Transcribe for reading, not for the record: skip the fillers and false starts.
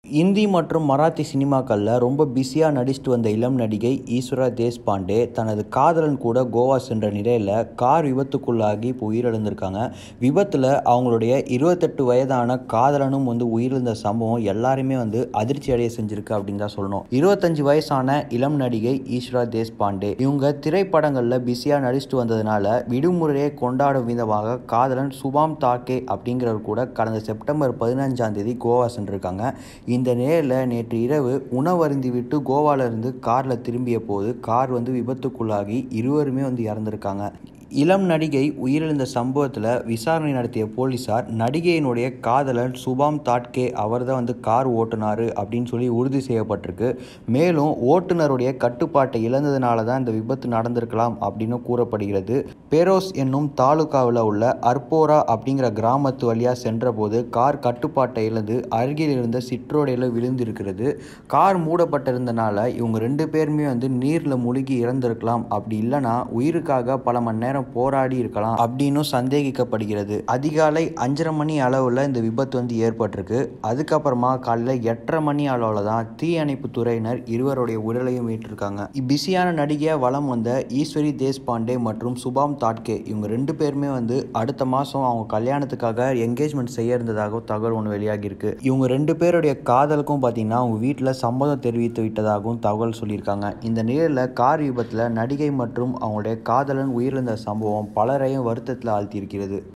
இந்தி மற்றும் மராத்தி சினிமாக்களில் ரொம்ப பிஸியாக நடிச்சுட்டு வந்த இளம் நடிகை ஈஸ்வரா தேஷ்பாண்டே தனது காதலன் கூட கோவா சென்ற நிலையில் கார் விபத்துக்குள்ளாகி இப்போ உயிரிழந்திருக்காங்க. விபத்தில் அவங்களுடைய 28 வயதான காதலனும் உயிரிழந்த சம்பவம் எல்லாருமே அதிர்ச்சி அடைய செஞ்சிருக்கு அப்படின்னு தான் சொல்லணும். 25 வயசான இளம் நடிகை ஈஸ்வரா தேஷ்பாண்டே இவங்க திரைப்படங்களில் பிஸியாக நடிச்சுட்டு வந்ததுனால விடுமுறையை கொண்டாடும் விதமாக காதலன் சுபாம் தாக்கே அப்படிங்கிறவர் கூட கடந்த செப்டம்பர் 15ஆம் தேதி கோவா சென்றிருக்காங்க. இந்த நிலையில் நேற்று இரவு உணவருந்திவிட்டு கோவாவிலிருந்து காரில் திரும்பிய போது கார் விபத்துக்குள்ளாகி இருவருமே இறந்திருக்காங்க. இளம் நடிகை உயிரிழந்த சம்பவத்தில் விசாரணை நடத்திய போலீசார் நடிகையினுடைய காதலன் சுபாம் தாட்கே அவர் தான் கார் ஓட்டுனார் அப்படின்னு சொல்லி உறுதி செய்யப்பட்டிருக்கு. மேலும் ஓட்டுநருடைய கட்டுப்பாட்டை இழந்ததுனால தான் இந்த விபத்து நடந்திருக்கலாம் அப்படின்னு கூறப்படுகிறது. பெரோஸ் என்னும் தாலுகாவில் உள்ள அர்போரா அப்படிங்கிற கிராமத்து வழியாக சென்றபோது கார் கட்டுப்பாட்டை இழந்து அருகில் இருந்த சிற்றோடையில் விழுந்திருக்கிறது. கார் மூடப்பட்டிருந்தனால இவங்க 2 பேருமே நீரில் மூழ்கி இறந்திருக்கலாம். அப்படி இல்லைனா உயிருக்காக பல மணி நேரம் போராடி இருக்கலாம் அப்படின்னு சந்தேகிக்கப்படுகிறது. அதிகாலை 5:30 மணி அளவில் இந்த விபத்து ஏற்பட்டிருக்கு. அதுக்கப்புறமா காலையில் 8:30 மணி அளவில் தான் தீயணைப்பு துறையினர் இருவருடைய உடலையும் மீட்டிருக்காங்க. பிஸியான நடிகையா வலம் வந்த ஈஸ்வரி தேஷ்பாண்டே மற்றும் சுபாம் தாட்கே இவங்க 2 பேருமே அடுத்த மாதம் அவங்க கல்யாணத்துக்காக என்கேஜ்மெண்ட் செய்ய இருந்ததாக தகவல் ஒன்று வெளியாகி இருக்கு. இவங்க 2 பேருடைய காதலுக்கும் பார்த்தீங்கன்னா அவங்க வீட்டில் சம்மதம் தெரிவித்து விட்டதாகவும் தகவல் சொல்லியிருக்காங்க. இந்த நிலையில் கார் விபத்தில் நடிகை மற்றும் அவங்களுடைய காதலன் உயிரிழந்த சம்பவம் பலரையும் வருத்தத்தில் ஆழ்த்தியிருக்கிறது.